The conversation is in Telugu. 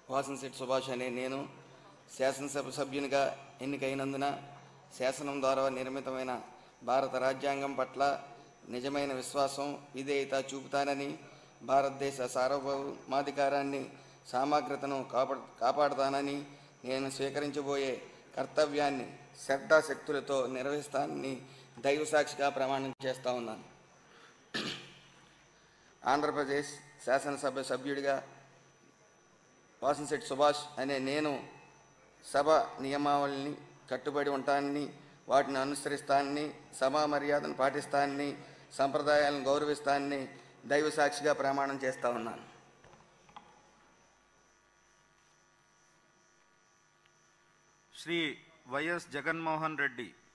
వాసనశెట్టి సుభాష్ అనే నేను శాసనసభ సభ్యునిగా ఎన్నికైనందున శాసనం ద్వారా నిర్మితమైన భారత రాజ్యాంగం పట్ల నిజమైన విశ్వాసం, విధేయత చూపుతానని, భారతదేశ సార్వభౌమాధికారాన్ని, సమగ్రతను కాపాడుతానని, నేను స్వీకరించబోయే కర్తవ్యాన్ని శ్రద్ధాశక్తులతో నిర్వహిస్తానని దైవసాక్షిగా ప్రమాణం చేస్తా ఉన్నాను. ఆంధ్రప్రదేశ్ శాసనసభ సభ్యుడిగా వాసనశెట్టి సుభాష్ అనే నేను సభ నియమావళిని కట్టుబడి ఉంటానని, వాటిని అనుసరిస్తానని, సభా మర్యాదను పాటిస్తానని, సంప్రదాయాలను గౌరవిస్తానని దైవసాక్షిగా ప్రమాణం చేస్తా ఉన్నాను. శ్రీ వైఎస్ జగన్మోహన్ రెడ్డి